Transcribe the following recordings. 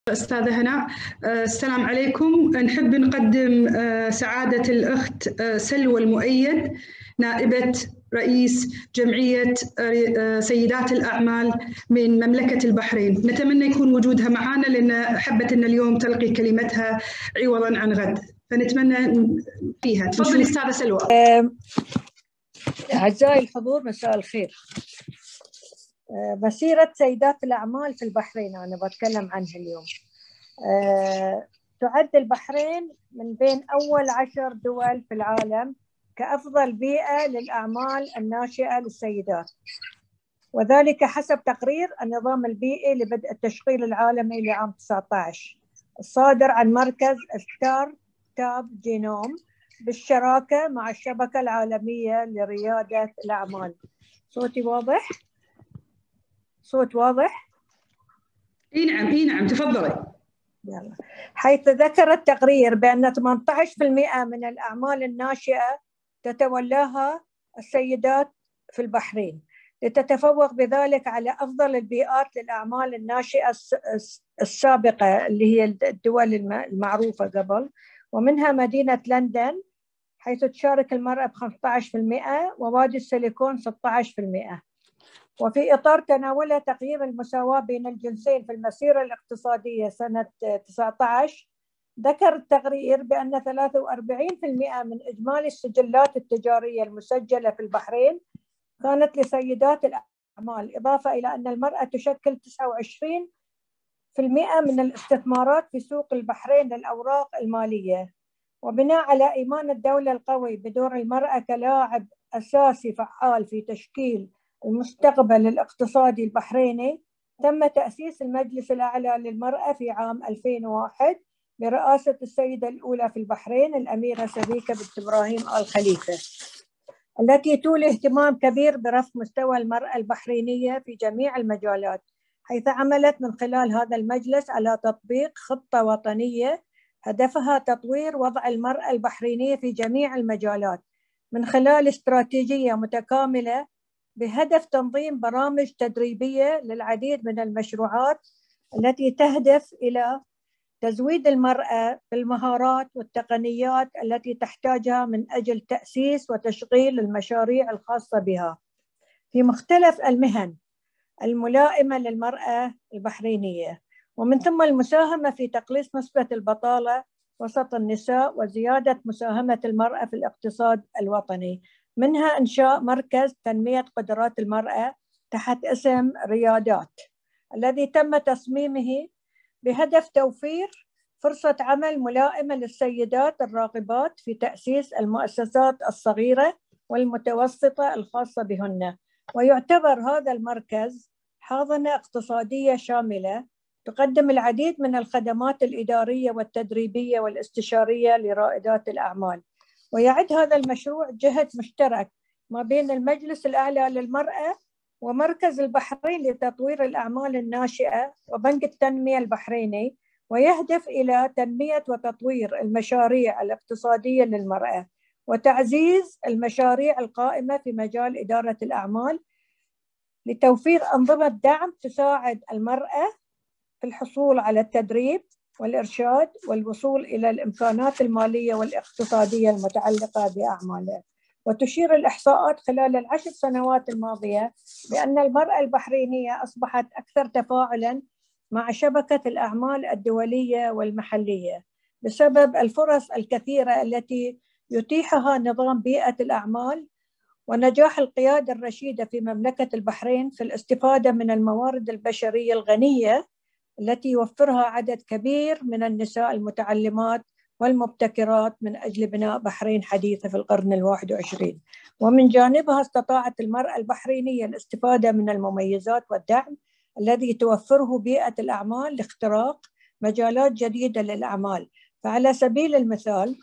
أستاذة هناء، السلام عليكم. نحب نقدم سعادة الأخت سلوى المؤيد، نائبة رئيس جمعية سيدات الأعمال من مملكة البحرين. نتمنى يكون وجودها معنا لأن حبت أن اليوم تلقي كلمتها عوضا عن غد، فنتمنى فيها. تفضلي أستاذة سلوى. أعزائي الحضور، مساء الخير. مسيرة سيدات الأعمال في البحرين أنا بتكلم عنها اليوم. تعد البحرين من بين أول 10 دول في العالم كأفضل بيئة للأعمال الناشئة للسيدات، وذلك حسب تقرير النظام البيئي لبدء التشغيل العالمي لعام 19 الصادر عن مركز ستارت اب جينوم بالشراكة مع الشبكة العالمية لريادة الأعمال. صوتي واضح؟ صوت واضح؟ اي نعم تفضلي. يلا. حيث ذكر التقرير بأن 18% من الأعمال الناشئة تتولاها السيدات في البحرين، لتتفوق بذلك على أفضل البيئات للأعمال الناشئة السابقة اللي هي الدول المعروفة قبل، ومنها مدينة لندن حيث تشارك المرأة ب15% ووادي السيليكون 16%. وفي إطار تناولها تقييم المساواة بين الجنسين في المسيرة الاقتصادية سنة 19 ذكر التقرير بأن 43% من إجمالي السجلات التجارية المسجلة في البحرين كانت لسيدات الأعمال، إضافة إلى أن المرأة تشكل 29% من الاستثمارات في سوق البحرين للأوراق المالية. وبناء على إيمان الدولة القوي بدور المرأة كلاعب أساسي فعال في تشكيل المستقبل الاقتصادي البحريني، تم تأسيس المجلس الأعلى للمرأة في عام 2001 برئاسة السيدة الأولى في البحرين الأميرة سبيكة بنت إبراهيم آل خليفة، التي تولي اهتمام كبير برفع مستوى المرأة البحرينية في جميع المجالات، حيث عملت من خلال هذا المجلس على تطبيق خطة وطنية هدفها تطوير وضع المرأة البحرينية في جميع المجالات من خلال استراتيجية متكاملة بهدف تنظيم برامج تدريبية للعديد من المشروعات التي تهدف إلى تزويد المرأة بالمهارات والتقنيات التي تحتاجها من أجل تأسيس وتشغيل المشاريع الخاصة بها في مختلف المهن الملائمة للمرأة البحرينية، ومن ثم المساهمة في تقليص نسبة البطالة وسط النساء وزيادة مساهمة المرأة في الاقتصاد الوطني، منها إنشاء مركز تنمية قدرات المرأة تحت اسم ريادات، الذي تم تصميمه بهدف توفير فرصة عمل ملائمة للسيدات الراغبات في تأسيس المؤسسات الصغيرة والمتوسطة الخاصة بهن. ويعتبر هذا المركز حاضنة اقتصادية شاملة تقدم العديد من الخدمات الإدارية والتدريبية والاستشارية لرائدات الأعمال. ويعد هذا المشروع جهد مشترك ما بين المجلس الأعلى للمرأة ومركز البحرين لتطوير الأعمال الناشئة وبنك التنمية البحريني، ويهدف إلى تنمية وتطوير المشاريع الاقتصادية للمرأة وتعزيز المشاريع القائمة في مجال إدارة الأعمال لتوفير أنظمة دعم تساعد المرأة في الحصول على التدريب والإرشاد والوصول إلى الإمكانات المالية والاقتصادية المتعلقة بأعمالها. وتشير الإحصاءات خلال ال10 سنوات الماضية بأن المرأة البحرينية أصبحت أكثر تفاعلاً مع شبكة الأعمال الدولية والمحلية بسبب الفرص الكثيرة التي يتيحها نظام بيئة الأعمال ونجاح القيادة الرشيدة في مملكة البحرين في الاستفادة من الموارد البشرية الغنية التي يوفرها عدد كبير من النساء المتعلمات والمبتكرات من أجل بناء بحرين حديثة في القرن 21. ومن جانبها استطاعت المرأة البحرينية الاستفادة من المميزات والدعم الذي توفره بيئة الأعمال لاختراق مجالات جديدة للأعمال. فعلى سبيل المثال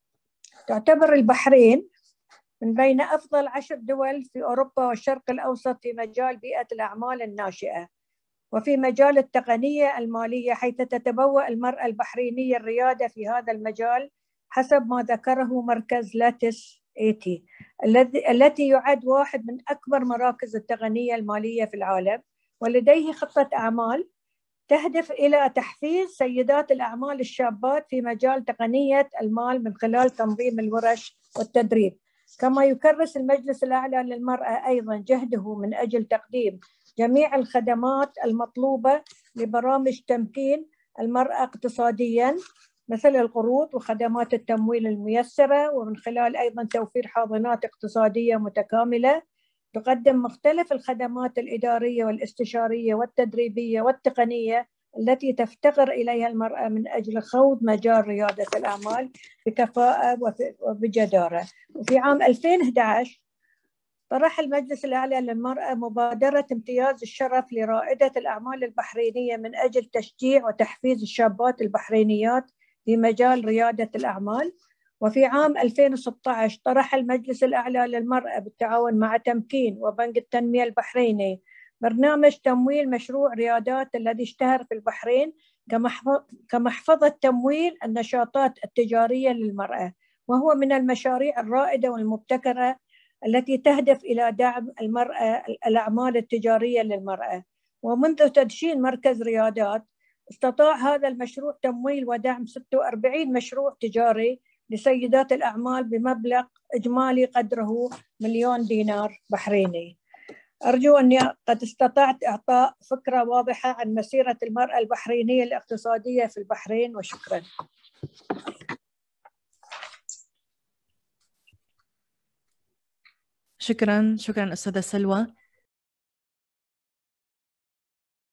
تعتبر البحرين من بين أفضل 10 دول في أوروبا والشرق الأوسط في مجال بيئة الأعمال الناشئة وفي مجال التقنية المالية، حيث تتبوأ المرأة البحرينية الريادة في هذا المجال حسب ما ذكره مركز لاتس 80 التي يعد واحد من أكبر مراكز التقنية المالية في العالم، ولديه خطة أعمال تهدف إلى تحفيز سيدات الأعمال الشابات في مجال تقنية المال من خلال تنظيم الورش والتدريب. كما يكرس المجلس الأعلى للمرأة أيضا جهده من أجل تقديم جميع الخدمات المطلوبة لبرامج تمكين المرأة اقتصاديا، مثل القروض وخدمات التمويل الميسرة، ومن خلال أيضا توفير حاضنات اقتصادية متكاملة تقدم مختلف الخدمات الإدارية والاستشارية والتدريبية والتقنية التي تفتقر إليها المرأة من أجل خوض مجال ريادة الأعمال بكفاءة وبجدارة. وفي عام 2011 طرح المجلس الأعلى للمرأة مبادرة امتياز الشرف لرائدة الأعمال البحرينية من أجل تشجيع وتحفيز الشابات البحرينيات في مجال ريادة الأعمال. وفي عام 2016 طرح المجلس الأعلى للمرأة بالتعاون مع تمكين وبنك التنمية البحريني برنامج تمويل مشروع ريادات الذي اشتهر في البحرين كمحفظة تمويل النشاطات التجارية للمرأة، وهو من المشاريع الرائدة والمبتكرة التي تهدف إلى دعم المرأة الأعمال التجارية للمرأة. ومنذ تدشين مركز ريادات استطاع هذا المشروع تمويل ودعم 46 مشروع تجاري لسيدات الأعمال بمبلغ إجمالي قدره $1,000,000 بحريني. أرجو أني قد استطعت إعطاء فكرة واضحة عن مسيرة المرأة البحرينية الاقتصادية في البحرين، وشكرا. شكرا أستاذة سلوى.